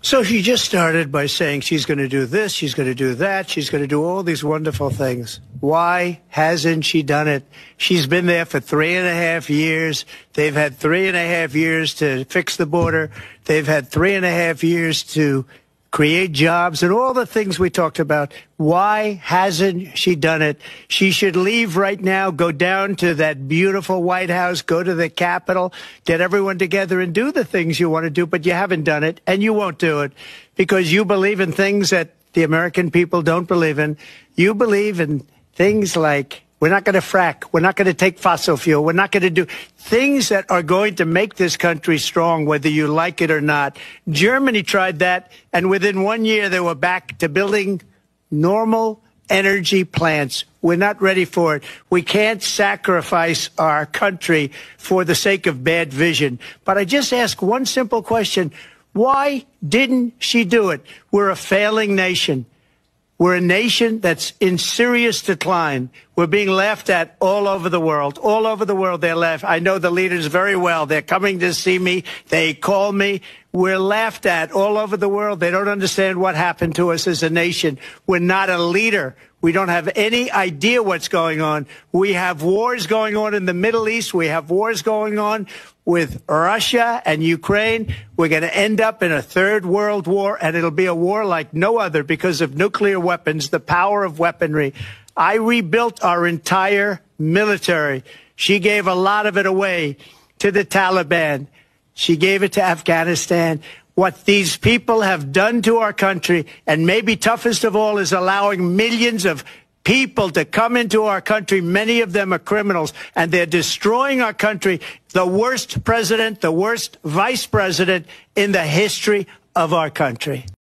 So she just started by saying she's going to do this, she's going to do that, she's going to do all these wonderful things. Why hasn't she done it? She's been there for 3.5 years. They've had 3.5 years to fix the border. They've had 3.5 years to create jobs and all the things we talked about. Why hasn't she done it? She should leave right now, go down to that beautiful White House, go to the Capitol, get everyone together and do the things you want to do, but you haven't done it and you won't do it because you believe in things that the American people don't believe in. You believe in things like we're not going to frack. We're not going to take fossil fuel. We're not going to do things that are going to make this country strong, whether you like it or not. Germany tried that, and within 1 year, they were back to building normal energy plants. We're not ready for it. We can't sacrifice our country for the sake of bad vision. But I just ask one simple question. Why didn't she do it? We're a failing nation. We're a nation that's in serious decline. We're being laughed at all over the world. All over the world, they're laughed. I know the leaders very well. They're coming to see me. They call me. We're laughed at all over the world. They don't understand what happened to us as a nation. We're not a leader. We don't have any idea what's going on. We have wars going on in the Middle East. We have wars going on with Russia and Ukraine. We're going to end up in a third world war, and it'll be a war like no other because of nuclear weapons, the power of weaponry. I rebuilt our entire military. She gave a lot of it away to the Taliban. She gave it to Afghanistan. What these people have done to our country, and maybe toughest of all, is allowing millions of people to come into our country. Many of them are criminals, and they're destroying our country. The worst president, the worst vice president in the history of our country.